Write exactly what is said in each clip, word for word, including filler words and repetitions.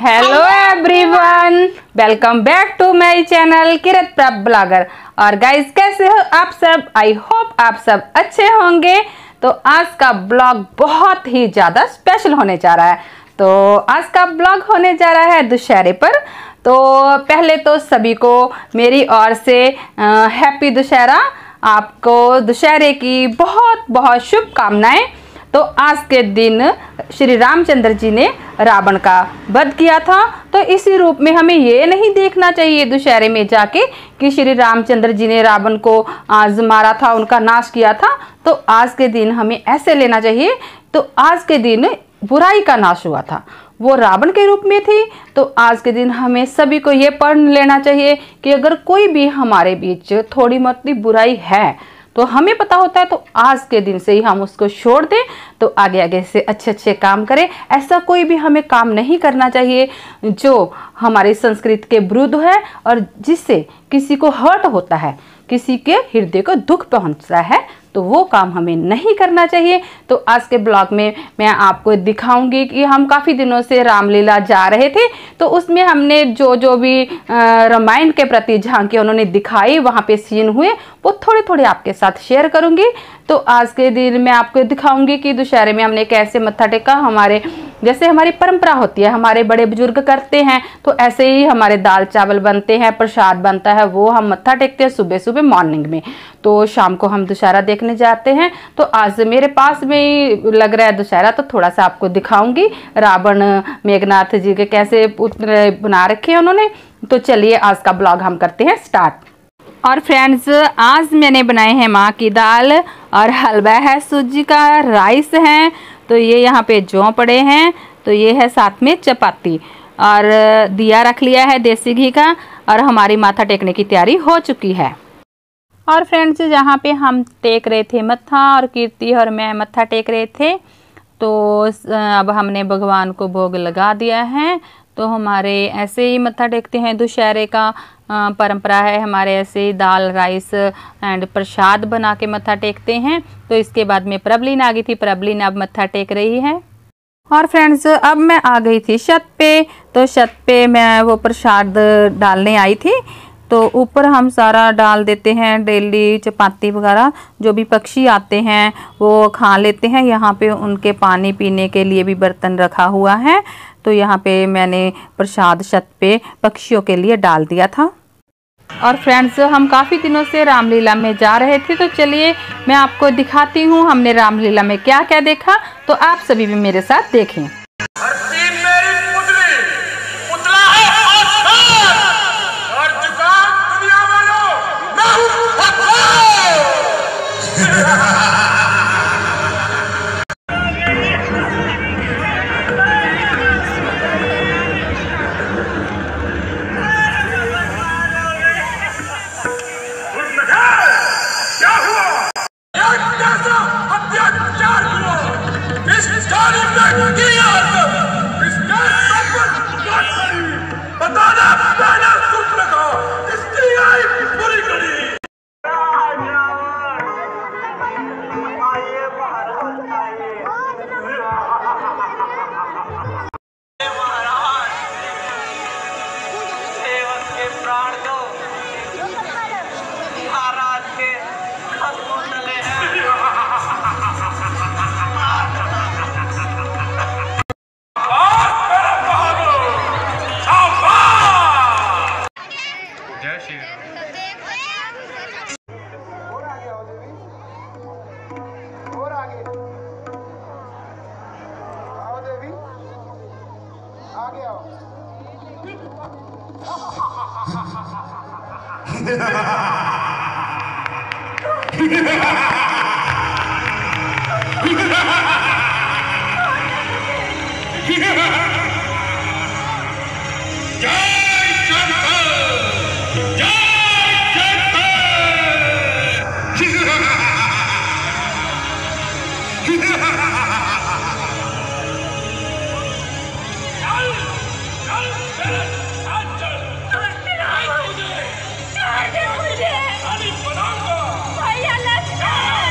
Hello everyone, welcome back to my channel Kirat Prabh blogger. और guys, कैसे हो आप सब? आई होप आप सब अच्छे होंगे। तो आज का ब्लॉग बहुत ही ज़्यादा स्पेशल होने जा रहा है। तो आज का ब्लॉग होने जा रहा है दशहरे पर। तो पहले तो सभी को मेरी ओर से हैप्पी दशहरा, आपको दशहरे की बहुत बहुत शुभकामनाएं। तो आज के दिन श्री रामचंद्र जी ने रावण का वध किया था। तो इसी रूप में हमें ये नहीं देखना चाहिए दशहरे में जाके कि श्री रामचंद्र जी ने रावण को आज मारा था, उनका नाश किया था। तो आज के दिन हमें ऐसे लेना चाहिए। तो आज के दिन बुराई का नाश हुआ था, वो रावण के रूप में थी। तो आज के दिन हमें सभी को ये पढ़ लेना चाहिए कि अगर कोई भी हमारे बीच थोड़ी मोटी बुराई है तो हमें पता होता है, तो आज के दिन से ही हम उसको छोड़ दें। तो आगे आगे से अच्छे अच्छे काम करें। ऐसा कोई भी हमें काम नहीं करना चाहिए जो हमारी संस्कृति के विरुद्ध है और जिससे किसी को हर्ट होता है, किसी के हृदय को दुख पहुंचता है, तो वो काम हमें नहीं करना चाहिए। तो आज के ब्लॉग में मैं आपको दिखाऊंगी कि हम काफ़ी दिनों से रामलीला जा रहे थे। तो उसमें हमने जो जो भी रामायण के प्रति झांकी उन्होंने दिखाई, वहाँ पे सीन हुए, वो थोड़े थोड़े आपके साथ शेयर करूंगी। तो आज के दिन मैं आपको दिखाऊंगी कि दशहरे में हमने कैसे मत्था टेका। हमारे जैसे हमारी परंपरा होती है, हमारे बड़े बुजुर्ग करते हैं, तो ऐसे ही हमारे दाल चावल बनते हैं, प्रसाद बनता है, वो हम मत्था टेकते हैं सुबह सुबह मॉर्निंग में। तो शाम को हम दशहरा देखने जाते हैं। तो आज मेरे पास में ही लग रहा है दशहरा, तो थोड़ा सा आपको दिखाऊंगी रावण मेघनाथ जी के कैसे पुतले बना रखे हैं उन्होंने। तो चलिए आज का ब्लॉग हम करते हैं स्टार्ट। और फ्रेंड्स, आज मैंने बनाए हैं माँ की दाल और हलवा है, सूजी का, राइस है। तो ये यहाँ पे जौ पड़े हैं। तो ये है साथ में चपाती और दिया रख लिया है देसी घी का। और हमारी माथा टेकने की तैयारी हो चुकी है। और फ्रेंड्स, जहाँ पे हम टेक रहे थे मत्था, और कीर्ति और मैं मत्था टेक रहे थे, तो अब हमने भगवान को भोग लगा दिया है। तो हमारे ऐसे ही मत्था टेकते हैं, दशहरे का परंपरा है हमारे, ऐसे दाल राइस एंड प्रसाद बना के मत्था टेकते हैं। तो इसके बाद में प्रबलीन आ गई थी, प्रबलीन अब मत्था टेक रही है। और फ्रेंड्स, अब मैं आ गई थी छत पे। तो छत पे मैं वो प्रसाद डालने आई थी। तो ऊपर हम सारा डाल देते हैं, डेली चपाती वगैरह जो भी पक्षी आते हैं वो खा लेते हैं। यहाँ पे उनके पानी पीने के लिए भी बर्तन रखा हुआ है। तो यहाँ पे मैंने प्रसाद छत पे पक्षियों के लिए डाल दिया था। और फ्रेंड्स, हम काफ़ी दिनों से रामलीला में जा रहे थे। तो चलिए मैं आपको दिखाती हूँ हमने रामलीला में क्या क्या देखा। तो आप सभी भी मेरे साथ देखें। भैया लक्ष्मण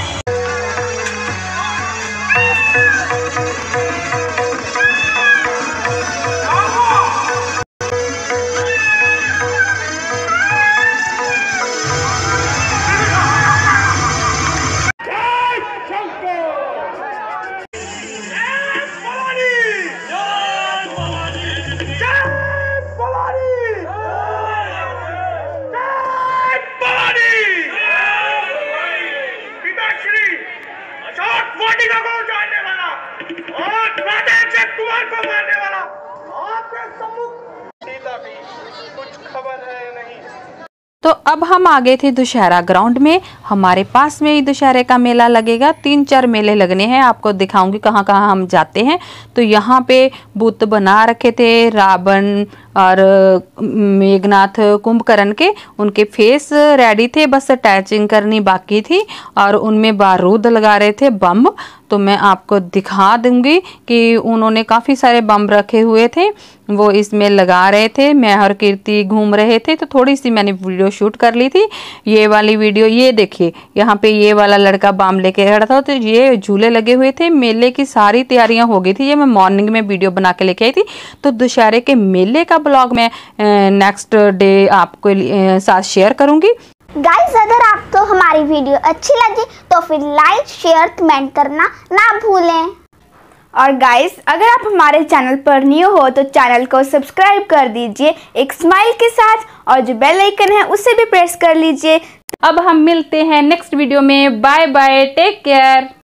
रावण को मारने वाला आपके सम्मुख सीता की कुछ खबर है नहीं। तो अब हम आ गए थे दुशहरा ग्राउंड में। हमारे पास में ही दुशहरे का मेला लगेगा, तीन चार मेले लगने हैं, आपको दिखाऊंगी कहाँ कहाँ हम जाते हैं। तो यहाँ पे बुत बना रखे थे रावण और मेघनाथ कुंभकर्ण के, उनके फेस रेडी थे, बस अटैचिंग करनी बाकी थी और उनमें बारूद लगा रहे थे बम। तो मैं आपको दिखा दूंगी कि उन्होंने काफ़ी सारे बम रखे हुए थे, वो इसमें लगा रहे थे। मैं और कीर्ति घूम रहे थे तो थोड़ी सी मैंने वीडियो शूट कर ली थी। ये वाली वीडियो ये देखिए, यहाँ पे ये वाला लड़का बम लेके खड़ा था। तो ये झूले लगे हुए थे, मेले की सारी तैयारियां हो गई थी। ये मैं मॉर्निंग में वीडियो बना के लेके आई थी। तो दुशहरे के मेले का ब्लॉग मैं नेक्स्ट डे आपको साथ शेयर करूंगी। गाइस अगर आपको हमारी वीडियो अच्छी लगी तो फिर लाइक शेयर कमेंट करना ना भूलें। और गाइस अगर आप हमारे चैनल पर न्यू हो तो चैनल को सब्सक्राइब कर दीजिए एक स्माइल के साथ, और जो बेल आइकन है उसे भी प्रेस कर लीजिए। अब हम मिलते हैं नेक्स्ट वीडियो में। Bye bye, take care.